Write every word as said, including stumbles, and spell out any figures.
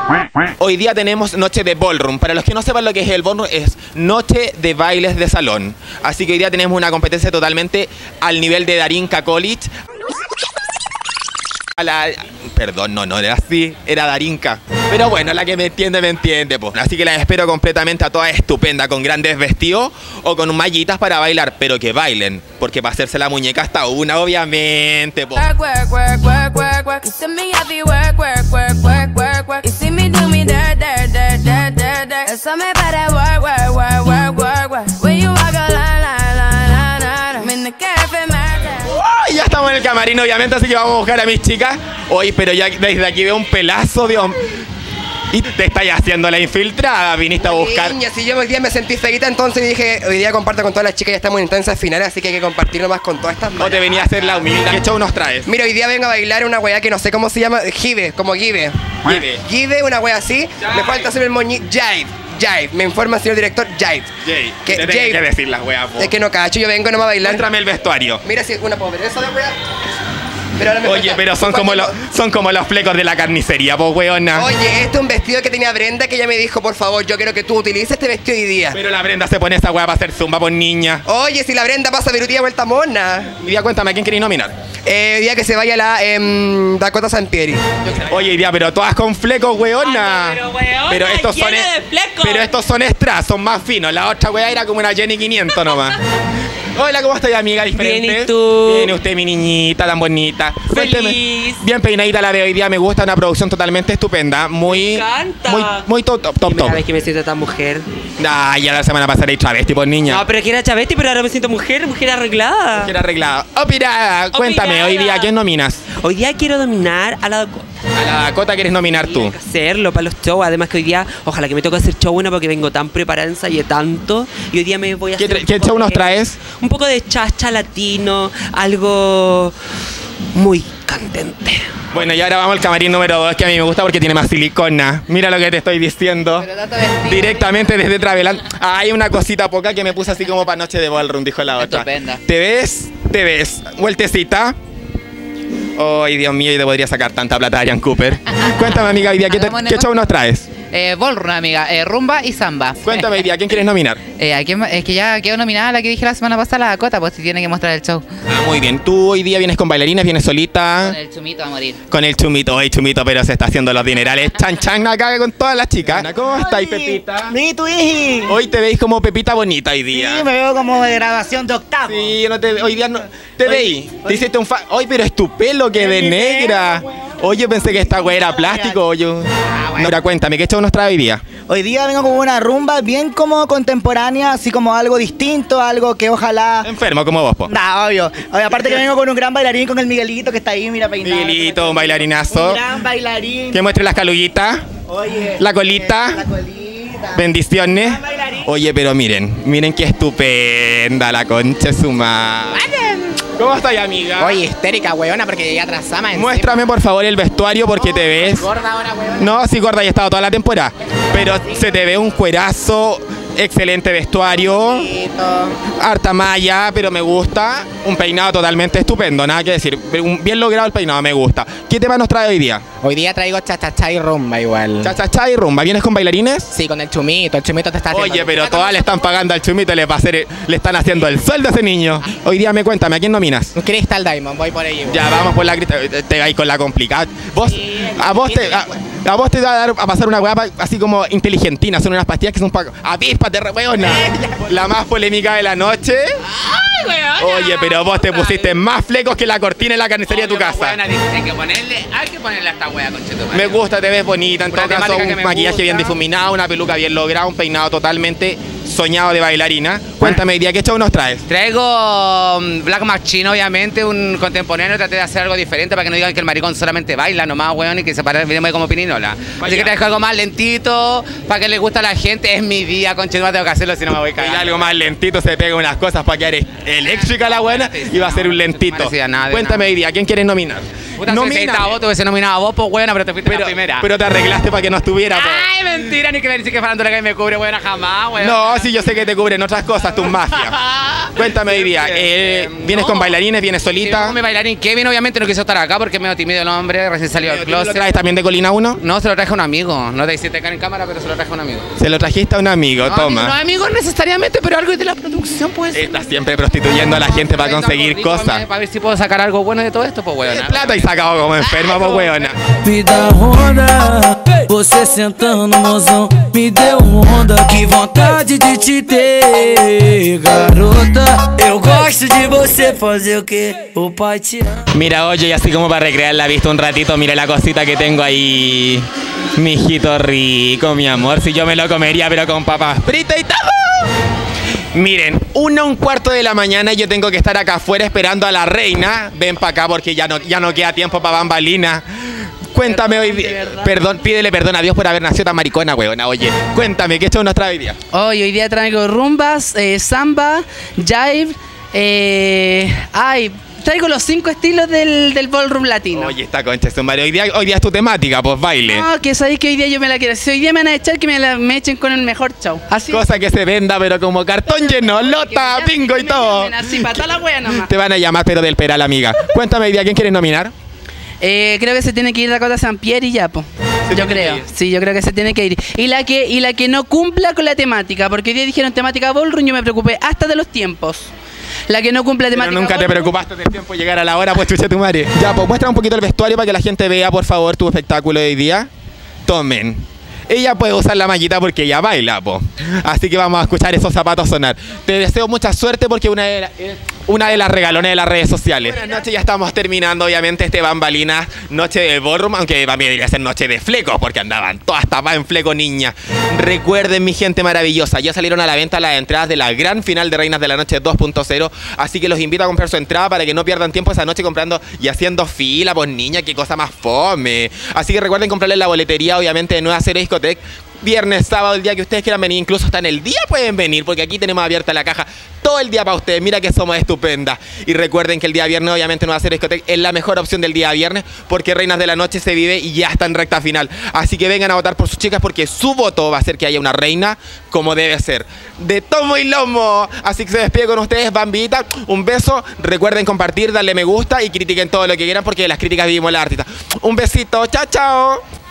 Hoy día tenemos noche de ballroom. Para los que no sepan lo que es el ballroom, es noche de bailes de salón. Así que hoy día tenemos una competencia totalmente al nivel de Darinka College. A la... Perdón, no, no era así, era Darinka. Pero bueno, la que me entiende, me entiende, pues. Así que la espero completamente a todas estupenda, con grandes vestidos o con mallitas para bailar, pero que bailen, porque para hacerse la muñeca hasta una, obviamente, pues. Ya estamos en el camarín, obviamente, así que vamos a buscar a mis chicas. Oye, pero ya desde aquí veo un pelazo de hombre. Y te estáis haciendo la infiltrada, viniste a buscar. Niña, si yo hoy día me sentí feita, entonces dije, hoy día comparto con todas las chicas, ya estamos en instancias finales, así que hay que compartirlo más con todas estas manas. ¿O te venía a hacer la humilde? ¿Qué show nos traes? Mira, hoy día vengo a bailar una weá que no sé cómo se llama, Give, como Give. Give. Give, una weá así. Jive. Me falta hacer el moñito. Jive. Jive. Me informa el señor director, Jive. Jay, Que- te tengo Jay. que decir las weas, po. Es que no cacho, yo vengo nomás a bailar. Muéstrame el vestuario. Mira si una pobre eso de weá. Pero ahora me Oye, falta- pero son como, los, son como los flecos de la carnicería, po, weona. Oye, este es un vestido que tenía Brenda que ella me dijo, por favor, yo quiero que tú utilices este vestido hoy día. Pero la Brenda se pone esa wea para hacer zumba por niña. Oye, si la Brenda pasa virutía vuelta mona. Hoy día cuéntame, ¿a quién queréis nominar? Eh, hoy día que se vaya la em, Dakota Sampieri. Oye, hoy día, pero todas con flecos, weona. Ay, pero, weona, Pero estos son, llena de flecos. pero estos son extras, son más finos. La otra wea era como una Jenny quinientos nomás. Hola, ¿cómo estás, amiga? Diferente. Bien, ¿y tú? Bien, usted, mi niñita, tan bonita. Cuénteme. Feliz. Bien peinadita la de hoy día, me gusta, una producción totalmente estupenda. Muy. Me encanta. Muy, muy top, top, top. Primera top. vez que me siento tan mujer. Ah, ya la semana pasada era travesti, por niña. No, pero que era chavesti, pero ahora me siento mujer, mujer arreglada. Quiero arreglado. Opirada, cuéntame, Opirada. hoy día, ¿quién nominas? Hoy día quiero dominar a la Dakota. A la Dakota quieres nominar tú. Hay que hacerlo para los shows. Además que hoy día, ojalá que me toque hacer show bueno porque vengo tan preparada, ensayé tanto. Y hoy día me voy a ¿Qué, hacer. tra- un qué poco show nos de- traes? Un poco de chacha latino, algo muy candente. Bueno, y ahora vamos al camarín número dos, que a mí me gusta porque tiene más silicona. Mira lo que te estoy diciendo. Directamente desde Traveland. Ah, hay una cosita poca que me puse así como para noche de ballroom, dijo la otra. Estupenda. ¿Te ves? ¿Te ves? Vueltecita. Ay, Dios mío, y te podría sacar tanta plata de Jan Cooper. Cuéntame, amiga, hoy día, ¿qué, te- Hagamos qué show nos traes? Eh, ballroom, amiga. Eh, rumba y samba. Cuéntame hoy día, ¿quién quieres nominar? Eh, ¿a quién ma- es que ya quedó nominada la que dije la semana pasada, la Dakota, pues si tiene que mostrar el show. Ah, muy bien. ¿Tú hoy día vienes con bailarines, vienes solita? Con el chumito a morir. Con el chumito, ay chumito, pero se está haciendo los dinerales. Chan chan acá con todas las chicas. ¿Cómo estáis, Pepita? Mi tu hiji. Hoy te veis como Pepita bonita hoy Sí, día. me veo como de grabación de octavo. Sí, yo no te, hoy día no te Hoy- veí. Te hoy- hiciste un fa. Ay, pero es tu pelo que Es de mi negra. pelo, weón. Oye, pensé que esta güey era plástico. Oye. No, ahora cuéntame, ¿qué show nos trae hoy día? Hoy día vengo con una rumba bien como contemporánea, así como algo distinto, algo que ojalá... Enfermo como vos, po. Nah, obvio. Oye, aparte que vengo con un gran bailarín, con el Miguelito que está ahí, mira, peinado. Miguelito, un bailarinazo. Un gran bailarín. Que muestre las calullitas. Oye. La colita. La colita. Bendiciones. Gran bailarín. Oye, pero miren, miren qué estupenda la concha de su madre. ¿Cómo estás, amiga? Oye, histérica, weona, porque llegué atrasada más. Muéstrame por favor el vestuario porque te ves. Gorda ahora, weona. No, sí, gorda, ya he estado toda la temporada. Pero se te ve un cuerazo, excelente vestuario, harta malla, pero me gusta. Un peinado totalmente estupendo, nada que decir. Un- Bien logrado el peinado, me gusta. ¿Qué tema nos trae hoy día? Hoy día traigo cha-cha-cha y rumba igual. Cha, cha, cha y rumba. ¿Vienes con bailarines? Sí, con el chumito. El chumito te está haciendo. Oye, pero todas le están pagando al chumito, le, va a hacer, le están haciendo el sueldo a ese niño. Hoy día me cuéntame, ¿a quién nominas? Crystal Diamond, voy por ahí. Ya, vamos por la crista- te vais con la complicada. Vos, a vos te, a, a vos te va a dar a pasar una weá pa- así como inteligentina, son unas pastillas que son para avispas de weona. La más polémica de la noche. ¡Ay, weona! Oye, pero vos te pusiste más flecos que la cortina en la carnicería de tu casa. Hay que ponerle, hay que ponerle a esta wea, conchetumare. Me gusta, te ves bonita, en Una todo caso, temática que un me maquillaje gusta. bien difuminado, una peluca bien lograda, un peinado totalmente soñado de bailarina. Cuéntame hoy día, ¿qué show nos traes? Traigo um, Black Machine, obviamente, un contemporáneo. Traté de hacer algo diferente para que no digan que el maricón solamente baila nomás, weón, y que se para viene como pininola. Así que traigo algo más lentito, para que le guste a la gente. Es mi día, conchetumare, tengo que hacerlo, si no me voy a Y cagar. algo más lentito, se pega unas cosas para quedar eléctrica la buena y va a ser un lentito. No parecía nada de Cuéntame nada. hoy día, ¿quién quieres nominar? Puta, si hubiese estado vos, te hubiese nominado a vos, pues, weón, pero te fuiste pero, la primera. pero te arreglaste para que no estuviera. po. Ay, mentira, ni que me dice que farándula que me cubre, weón, jamás, weón. No, sí, yo sé que te cubren otras cosas. tu mafia. Cuéntame hoy día, eh, ¿vienes No. con bailarines, vienes Sí, solita? mi bailarín Kevin obviamente no quiso estar acá porque es medio tímido el hombre, recién salió del ¿Tú lo closet. traes también de Colina uno? No, se lo traje a un amigo. No te hiciste acá en cámara, pero se lo traje a un amigo. Se lo trajiste a un amigo, No, toma. No, amigos necesariamente, pero algo de la producción, pues. Estás siempre prostituyendo a la gente para conseguir cosas. Para ver si puedo sacar algo bueno de todo esto, pues, weón. El plata y sacado como enferma, pues weona. Me dá onda, você sentando mozão. Me deu onda, que vontade de te ter, garota. Eu gosto de você fazer o que o pai te ama. Mira, oye, y así como para recrear la vista un ratito, mira la cosita que tengo ahí. Mi hijito rico, mi amor, si yo me lo comería, pero con papas fritas y todo. Miren, una un cuarto de la mañana y yo tengo que estar acá afuera esperando a la reina. Ven para acá porque ya no, ya no queda tiempo para bambalina. Cuéntame hoy día. Perdón, pídele perdón a Dios por haber nacido tan maricona, weona. Oye, cuéntame, ¿qué show nos trae hoy día? Hoy, hoy día traigo rumbas, eh, samba, jive, eh, ay, traigo los cinco estilos del, del ballroom latino. Oye, esta concha es un Hoy día, hoy día es tu temática, pues baile. No, que sabéis que hoy día yo me la quiero. Si hoy día me van a echar, que me, la, me echen con el mejor show. Así. Cosa que se venda, pero como cartón lleno, lota, Que me bingo y llamen, todo. que me llamen Así, para toda la wea nomás. Te van a llamar, pero del peral, amiga. Cuéntame hoy día, ¿quién quieres nominar? Eh, creo que se tiene que ir Dakota Saint-Pierre y ya, po. Se Yo tiene creo. que ir. Sí, yo creo que se tiene que ir. Y la que, y la que no cumpla con la temática, porque hoy día dijeron temática ballroom, yo me preocupé hasta de los tiempos. La que no cumple la Pero temática nunca te ballroom, preocupaste del tiempo de llegar a la hora, pues chuche tu madre. Ya, pues muestra un poquito el vestuario para que la gente vea, por favor, tu espectáculo de hoy día. Tomen. Ella puede usar la mallita porque ella baila, po. Así que vamos a escuchar esos zapatos sonar. Te deseo mucha suerte porque una de, la- es una de las regalones de las redes sociales. Buenas noches, ya estamos terminando, obviamente, este Bambalinas, noche de ballroom, aunque para mí debería ser noche de flecos, porque andaban todas tapadas en fleco, niña. Recuerden, mi gente maravillosa, ya salieron a la venta las entradas de la gran final de Reinas de la Noche dos punto cero, así que los invito a comprar su entrada para que no pierdan tiempo esa noche comprando y haciendo fila, pues niña, qué cosa más fome. Así que recuerden comprarle en la boletería, obviamente, de Nueva Cero Discotec. Viernes, sábado, el día que ustedes quieran venir, incluso hasta en el día pueden venir, porque aquí tenemos abierta la caja todo el día para ustedes. Mira que somos estupendas. Y recuerden que el día viernes, obviamente, Nueva Cero Discotec es la mejor opción del día viernes, porque Reinas de la Noche se vive y ya está en recta final. Así que vengan a votar por sus chicas, porque su voto va a hacer que haya una reina como debe ser. De tomo y lomo. Así que se despide con ustedes, Bambita. Un beso. Recuerden compartir, darle me gusta y critiquen todo lo que quieran, porque de las críticas vivimos la artista. Un besito. Chao, chao.